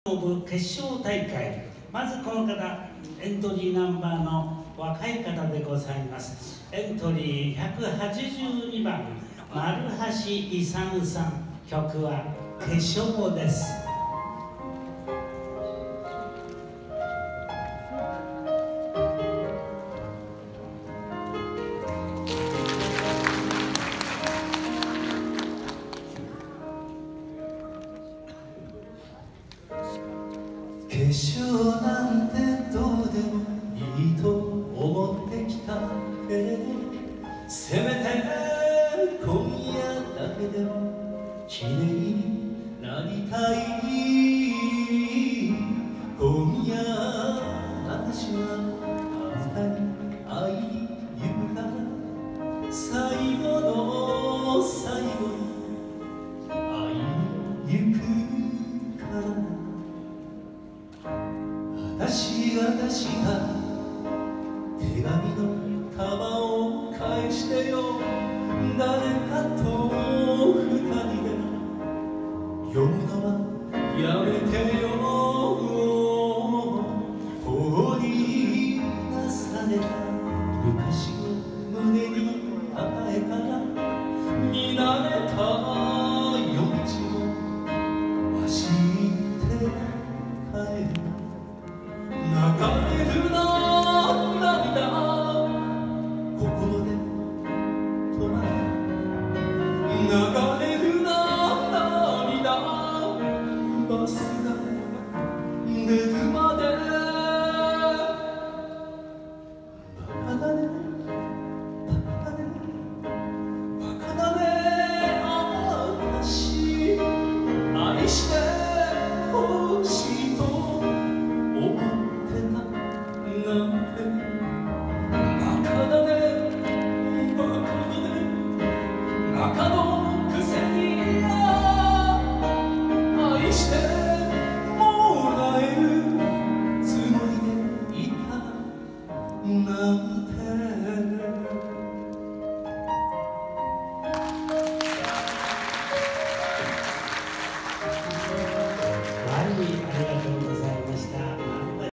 部決勝大会、まずこの方、エントリーナンバーの若い方でございます。エントリー182番、丸橋勇さん。曲は「化粧」です。 化粧なんてどうでもいいと思ってきたけれど、せめて今夜だけでも綺麗になりたい。今夜私はあなたに会いに行くから、最後の最後に会いに行くから。私が手紙の束を返してよ。誰かと二人で読むのはやめてよ。放り出された昔を胸に抱えたら、見慣れた夜道を走って帰る。流れるな涙、心で止まる。流れるな涙、バスが出る